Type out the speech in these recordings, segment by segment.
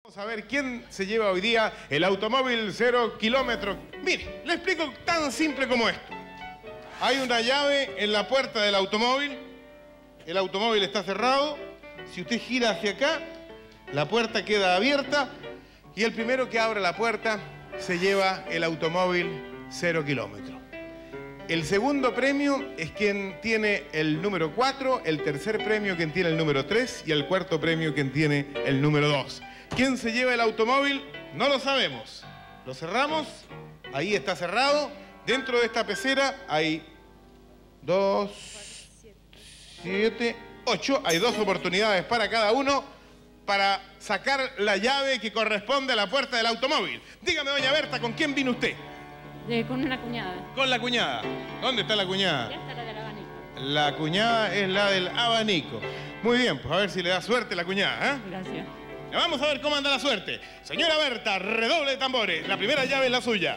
Vamos a ver quién se lleva hoy día el automóvil 0 kilómetros. Mire, le explico tan simple como esto. Hay una llave en la puerta del automóvil. El automóvil está cerrado. Si usted gira hacia acá, la puerta queda abierta y el primero que abre la puerta se lleva el automóvil 0 kilómetros. El segundo premio es quien tiene el número 4, el tercer premio quien tiene el número 3 y el cuarto premio quien tiene el número 2. ¿Quién se lleva el automóvil? No lo sabemos. Lo cerramos, ahí está cerrado. Dentro de esta pecera hay 2, 7, 8. Hay 2 oportunidades para cada uno para sacar la llave que corresponde a la puerta del automóvil. Dígame, doña Berta, ¿con quién vino usted? Con una cuñada. Con la cuñada. ¿Dónde está la cuñada? Ya está la del abanico. La cuñada es la del abanico. Muy bien, pues a ver si le da suerte la cuñada, ¿eh? Gracias. Vamos a ver cómo anda la suerte. Señora Berta, redoble de tambores. La primera llave es la suya.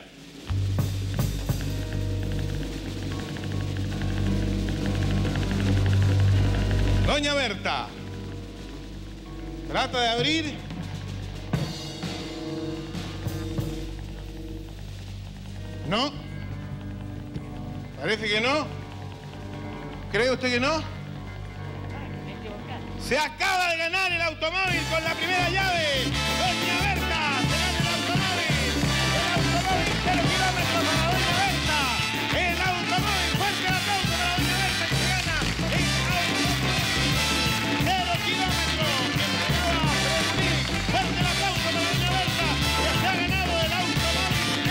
Doña Berta, trata de abrir. ¿No? Parece que no. ¿Cree usted que no? Se acaba de ganar el automóvil con la primera llave. Doña Berta se gana el automóvil. El automóvil 0 kilómetros para Doña Berta. El automóvil, fuerte el aplauso para Doña Berta que se gana el automóvil 0 kilómetros. Fuerte el aplauso para Doña Berta que se ha ganado el automóvil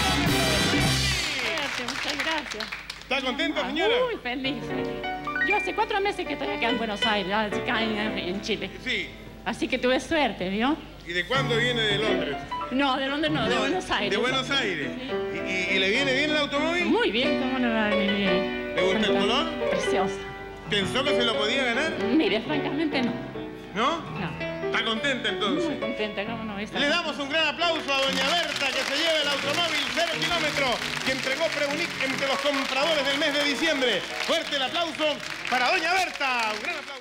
0 kilómetros. Muchas gracias. ¿Está contenta, señora? Muy feliz. Yo hace 4 meses que estoy acá en Buenos Aires, acá en Chile. Sí. Así que tuve suerte, ¿vio? ¿Y de cuándo viene de Londres? No, de Londres no, de Buenos Aires. De Buenos Aires. Sí. ¿Y le viene bien el automóvil? Muy bien, ¿cómo no va a venir bien? ¿Le gusta el color? Preciosa. ¿Pensó que se lo podía ganar? Mire, francamente no. ¿No? No. ¿Está contenta entonces? Muy contenta, ¿cómo no? Le damos un gran aplauso a Doña Berta que se lleva el automóvil 0 kilómetros que entregó Preunic entre los compradores del mes de diciembre. Fuerte el aplauso para Doña Berta. Un gran aplauso.